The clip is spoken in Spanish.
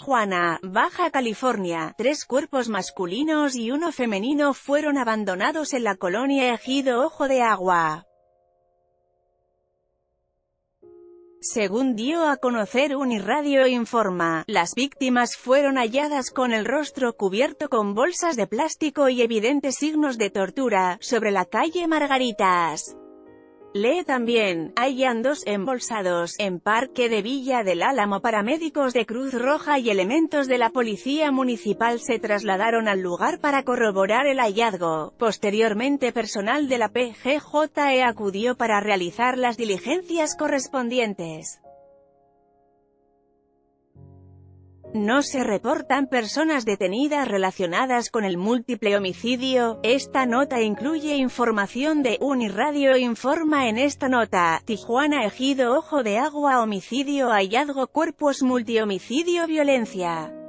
Tijuana, Baja California. 3 cuerpos masculinos y uno femenino fueron abandonados en la colonia Ejido Ojo de Agua. Según dio a conocer Unirradio Informa, las víctimas fueron halladas con el rostro cubierto con bolsas de plástico y evidentes signos de tortura, sobre la calle Margaritas. Lee también, hallan 2 embolsados, en Parque de Villa del Álamo. Paramédicos de Cruz Roja y elementos de la Policía Municipal se trasladaron al lugar para corroborar el hallazgo. Posteriormente personal de la PGJE acudió para realizar las diligencias correspondientes. No se reportan personas detenidas relacionadas con el múltiple homicidio. Esta nota incluye información de Unirradio Informa. En esta nota, Tijuana Ejido Ojo de Agua, homicidio, hallazgo cuerpos, multihomicidio, violencia.